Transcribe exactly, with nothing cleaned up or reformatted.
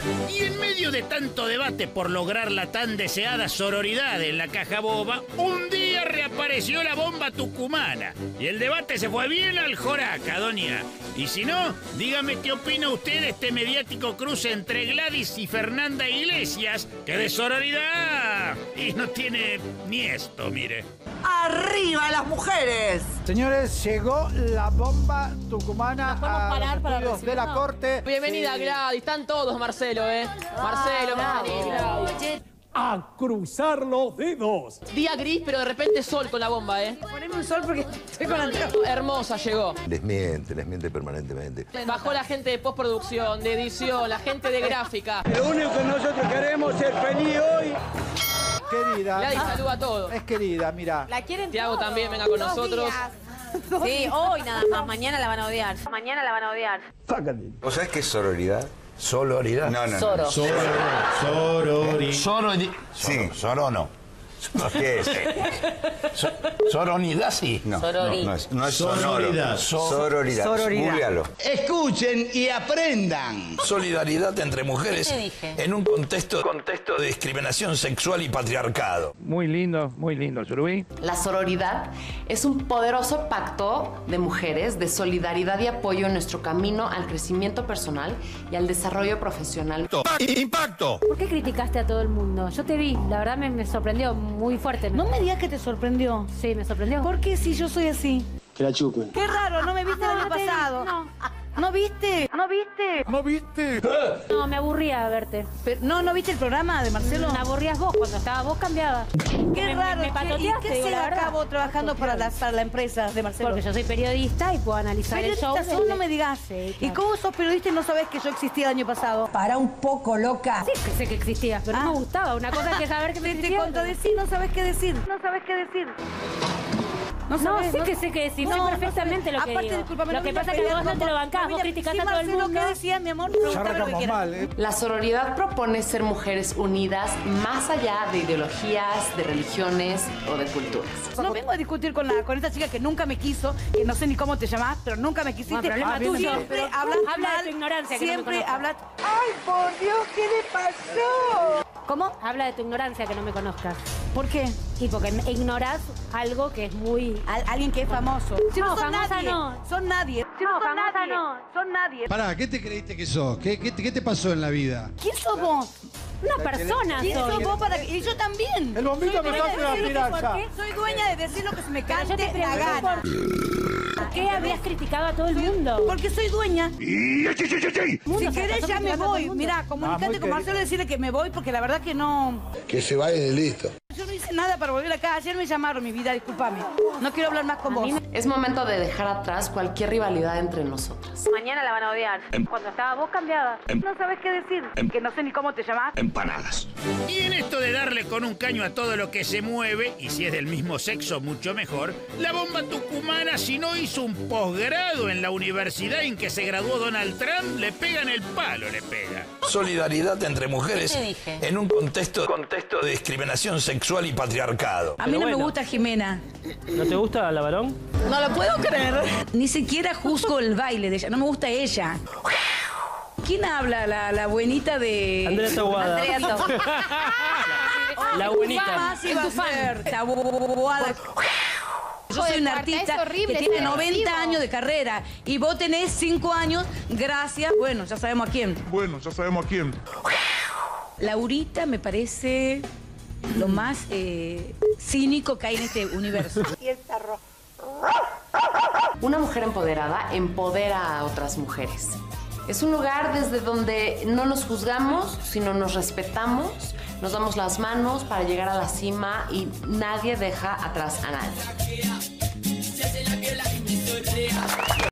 Y en medio de tanto debate por lograr la tan deseada sororidad en la caja boba, un día reapareció la bomba tucumana. Y el debate se fue bien al joraca, doña. Y si no, dígame qué opina usted de este mediático cruce entre Gladys y Fernanda Iglesias, que de sororidad y no tiene ni esto, mire. ¡Arriba las mujeres! Señores, llegó la bomba tucumana a parar los para estudios de la corte. Bienvenida, Sí. Gladys. Están todos, Marcelo, ¿eh? Marcelo, Gladys. A cruzar los dedos. Día gris, pero de repente sol con la bomba, ¿eh? Poneme un sol porque estoy con la... Hermosa llegó. Les miente, les miente permanentemente. Bajó la gente de postproducción, de edición, la gente de gráfica. Lo único que nosotros queremos es ser feliz hoy. Querida. Gladys saluda a todos. Es querida, mira. La quieren Tiago todos. también, venga con Dos nosotros. días. Sí, hoy nada más. Mañana la van a odiar. Mañana la van a odiar. Sácate. ¿Vos sabés qué es sororidad? Soloridad. No, no, no. Soro. Sorori. Sorori. Sí. Sorono. ¿Qué es? So- Soronidad, sí. No, Sorori. no, no es, no es Sororidad. sonoro. So- Sororidad. Sororidad. Googlealo. Escuchen y aprendan. Solidaridad entre mujeres ¿Qué dije? en un contexto, contexto de discriminación sexual y patriarcado. Muy lindo, muy lindo, Surubí. La sororidad es un poderoso pacto de mujeres de solidaridad y apoyo en nuestro camino al crecimiento personal y al desarrollo profesional. ¡Impacto! ¿Por qué criticaste a todo el mundo? Yo te vi, la verdad me, me sorprendió muy fuerte. No me digas que te sorprendió. Sí, me sorprendió. ¿Por qué si yo soy así? Que la chupen. Qué raro, no me viste el año no te vi, pasado. no. ¿No viste? ¿No viste? ¿No viste? No, me aburría verte. Pero, no, ¿no viste el programa de Marcelo? Me aburrías vos, cuando estabas vos cambiaba. Qué Me- raro. me che, patoteaste, ¿Y qué digo, se la verdad. acabó trabajando para la, para la empresa de Marcelo? Porque yo soy periodista y puedo analizar el show. Periodista sos, no me digas. Sí, ¿Y claro. cómo sos periodista y no sabés que yo existía el año pasado? Para un poco, loca. Sí, que sé que existías, pero Ah. no me gustaba. Una cosa es que saber que me Te, te existías. contradecí, no sabés qué decir. No sabés qué decir. No, sabés, sí que sé que decís, sé No, perfectamente no lo que Aparte, digo. discúlpame, Lo no que vengas pasa es que vos no te lo peleando, bancás, no vos vengas- criticás sí, a todo el Marcelo, mundo. ¿qué decías, mi amor? Ya Preguntame lo que arrancamos quieras. mal, ¿eh? La sororidad propone ser mujeres unidas más allá de ideologías, de religiones o de culturas. No vengo a discutir con, la, con esta chica que nunca me quiso, que no sé ni cómo te llamás, pero nunca me quisiste. Bueno, problema Ah, tuyo, Siempre pero hablas habla de mal, tu ignorancia, que no me Siempre conozco. hablas... ¡Ay, por Dios, qué le pasó! ¿Cómo? Habla de tu ignorancia, que no me conozcas. ¿Por qué? Y porque ignorás algo que es muy... Al- alguien que es famoso. Si no, No, son famosa nadie. no. Son nadie. Si no, No, son famosa nadie. no. Son nadie. Pará, ¿qué te creíste que sos? ¿Qué, qué, qué te pasó en la vida? ¿Quién sos vos? Una persona ¿Quién soy. sos vos para que...? Y yo también. El bombito me dueña está de a decir mirar lo que- ya. ¿por qué? Soy dueña de decir lo que se me Pero yo cante te la pregunto gana. por qué habías criticado a todo el mundo. Porque soy dueña. Mundo, Si o sea, querés estás ya me criticando a todo voy. el mundo. Mirá, Ah, comunicate muy con Marcelo y querida. decirle que me voy porque la verdad que no... Que se vaya y listo. Yo no hice nada para volver acá. Ayer me llamaron, mi vida, discúlpame. No quiero hablar más con vos. Es momento de dejar atrás cualquier rivalidad entre nosotras. Mañana la van a odiar. Cuando estaba vos cambiaba. No sabés qué decir. Que no sé ni cómo te llamás. Empanadas. Y en esto de darle con un caño a todo lo que se mueve, y si es del mismo sexo, mucho mejor, la bomba tucumana, si no hizo un posgrado en la universidad en que se graduó Donald Trump, le pega en el palo, le pega. Solidaridad entre mujeres ¿Qué dije? en un contexto, contexto de discriminación sexual y patriarcado. A mí no bueno. me gusta Jimena. ¿No te gusta la varón? No lo puedo creer. Ni siquiera juzgo el baile de ella. No me gusta ella. ¿Quién habla? La, la buenita de... Andrea Taboada. Andrea Taboada. La buenita. Jamás iba a ser Taboada. Yo soy una artista que tiene noventa años de carrera y vos tenés cinco años gracias, bueno, ya sabemos a quién. Bueno, ya sabemos a quién. Laurita me parece lo más eh, cínico que hay en este universo. Una mujer empoderada empodera a otras mujeres. Es un lugar desde donde no nos juzgamos, sino nos respetamos, nos damos las manos para llegar a la cima y nadie deja atrás a nadie.